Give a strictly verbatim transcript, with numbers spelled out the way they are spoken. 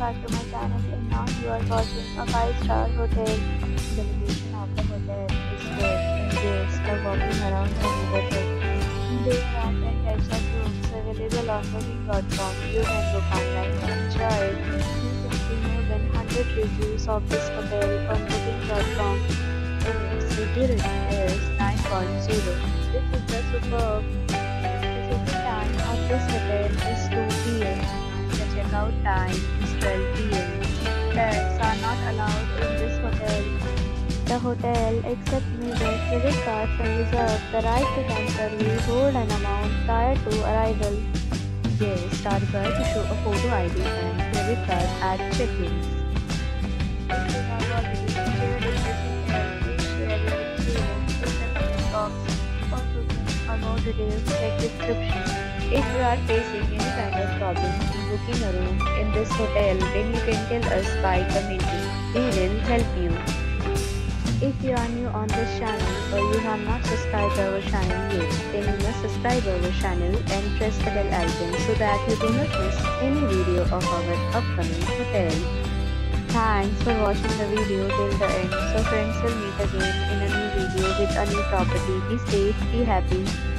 back to my channel, and now you are watching a five star hotel. The location of the hotel is good and guests are walking around the neighborhood. There are ten types of rooms available on booking dot com. You can book online and enjoy it. You can see more than one hundred reviews of this hotel on booking dot com. Its review rating is nine point zero. This is the superb. The check-in time of this hotel is two p m The checkout time is twelve p m Pets are not allowed in this hotel. The hotel accepts major credit cards and reserves the right to temporarily hold an amount prior to arrival. Guests are required to show a photo I D and credit card at check-in. If you have already stayed in this hotel, please share your experience in the comment box. For booking or more details, check description. If you are facing any kind of problem in booking a room in this hotel, then you can tell us by commenting. We will help you. If you are new on this channel or you have not subscribed our channel yet, then you must subscribe our channel and press the bell icon so that you do not miss any video of our upcoming hotel. Thanks for watching the video till the end. So friends, will meet again in a new video with a new property. Be safe, be happy.